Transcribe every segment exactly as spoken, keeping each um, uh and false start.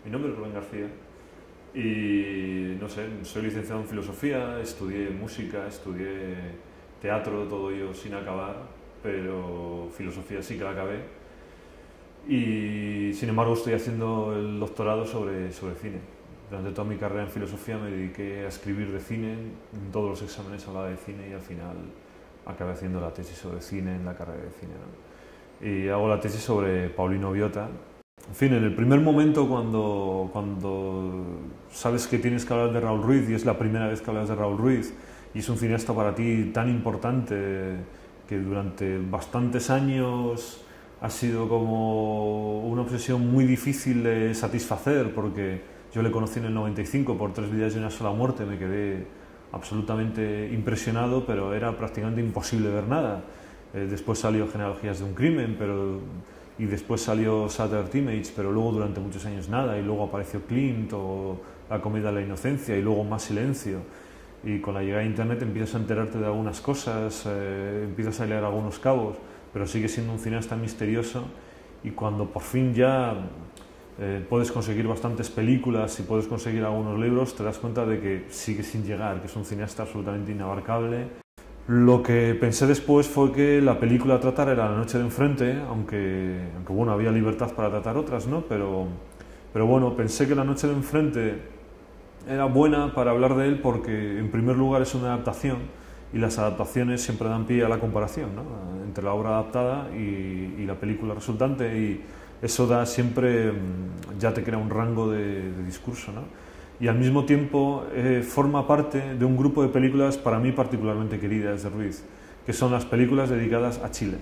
Mi nombre es Rubén García y no sé, soy licenciado en filosofía, estudié música, estudié teatro, todo ello sin acabar, pero filosofía sí que la acabé y sin embargo estoy haciendo el doctorado sobre, sobre cine. Durante toda mi carrera en filosofía me dediqué a escribir de cine, en todos los exámenes hablaba de cine y al final acabé haciendo la tesis sobre cine en la carrera de cine, ¿no? Y hago la tesis sobre Paulino Biota. En fin, en el primer momento cuando, cuando sabes que tienes que hablar de Raúl Ruiz y es la primera vez que hablas de Raúl Ruiz y es un cineasta para ti tan importante que durante bastantes años ha sido como una obsesión muy difícil de satisfacer, porque yo le conocí en el noventa y cinco por Tres vidas y una sola muerte, me quedé absolutamente impresionado, pero era prácticamente imposible ver nada. Eh, después salió Genealogías de un crimen, pero, y después salió Shattered Image, pero luego durante muchos años nada, y luego apareció Clint o La comedia de la inocencia, y luego Más silencio. Y con la llegada de Internet empiezas a enterarte de algunas cosas, eh, empiezas a leer algunos cabos, pero sigue siendo un cineasta misterioso, y cuando por fin ya eh, puedes conseguir bastantes películas y puedes conseguir algunos libros, te das cuenta de que sigue sin llegar, que es un cineasta absolutamente inabarcable. Lo que pensé después fue que la película a tratar era La noche de enfrente, aunque, aunque bueno, había libertad para tratar otras, ¿no? Pero, pero bueno, pensé que La noche de enfrente era buena para hablar de él porque, en primer lugar, es una adaptación y las adaptaciones siempre dan pie a la comparación, ¿no? Entre la obra adaptada y, y la película resultante, y eso da siempre, ya te crea un rango de, de discurso, ¿no? Y al mismo tiempo eh, forma parte de un grupo de películas para mí particularmente queridas de Ruiz, que son las películas dedicadas a Chile.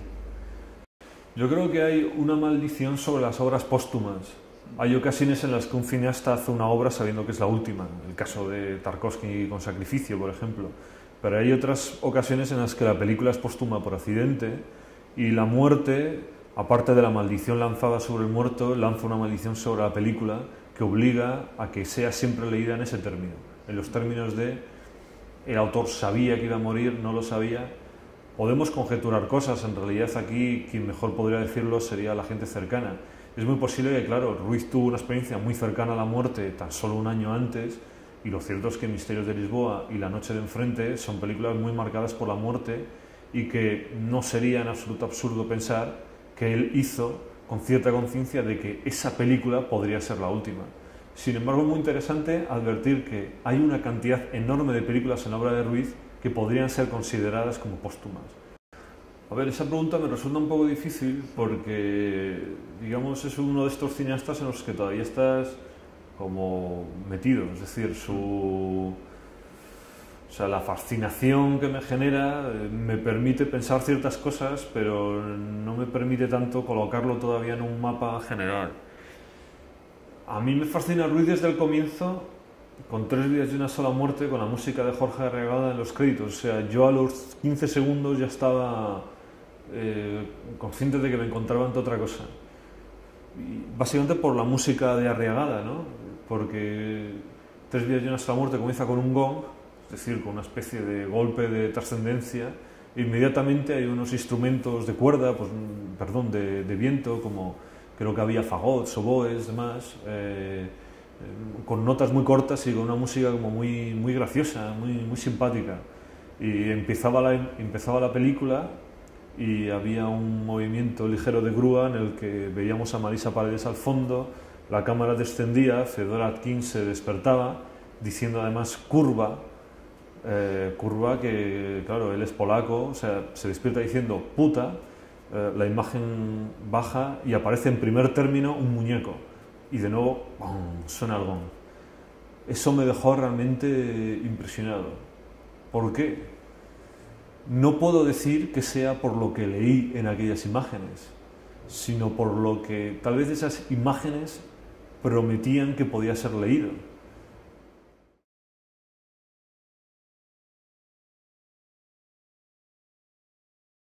Yo creo que hay una maldición sobre las obras póstumas. Hay ocasiones en las que un cineasta hace una obra sabiendo que es la última, el caso de Tarkovsky con Sacrificio, por ejemplo, pero hay otras ocasiones en las que la película es póstuma por accidente y la muerte, aparte de la maldición lanzada sobre el muerto, lanza una maldición sobre la película que obliga a que sea siempre leída en ese término, en los términos de el autor sabía que iba a morir, no lo sabía. Podemos conjeturar cosas, en realidad aquí quien mejor podría decirlo sería la gente cercana. Es muy posible que, claro, Ruiz tuvo una experiencia muy cercana a la muerte tan solo un año antes, y lo cierto es que Misterios de Lisboa y La noche de enfrente son películas muy marcadas por la muerte y que no sería en absoluto absurdo pensar que él hizo con cierta conciencia de que esa película podría ser la última. Sin embargo, es muy interesante advertir que hay una cantidad enorme de películas en la obra de Ruiz que podrían ser consideradas como póstumas. A ver, esa pregunta me resulta un poco difícil porque, digamos, es uno de estos cineastas en los que todavía estás como metido, es decir, su... O sea, la fascinación que me genera me permite pensar ciertas cosas, pero no me permite tanto colocarlo todavía en un mapa general. A mí me fascina Ruiz desde el comienzo, con Tres vidas y una sola muerte, con la música de Jorge Arriagada en los créditos. O sea, yo a los quince segundos ya estaba eh, consciente de que me encontraba ante otra cosa. Y básicamente por la música de Arriagada, ¿no? Porque Tres vidas y una sola muerte comienza con un gong, es decir, con una especie de golpe de trascendencia. Inmediatamente hay unos instrumentos de cuerda, pues, perdón, de, de viento, como creo que había fagots, oboes, demás, eh, con notas muy cortas y con una música como muy, muy graciosa, muy, muy simpática. Y empezaba la, empezaba la película y había un movimiento ligero de grúa en el que veíamos a Marisa Paredes al fondo, la cámara descendía, Fedor Atkins se despertaba, diciendo además curva, eh, curva que, claro, él es polaco, o sea, se despierta diciendo puta, eh, la imagen baja y aparece en primer término un muñeco, y de nuevo ¡bum!, suena el gong. Eso me dejó realmente impresionado. ¿Por qué? No puedo decir que sea por lo que leí en aquellas imágenes, sino por lo que tal vez esas imágenes prometían que podía ser leído.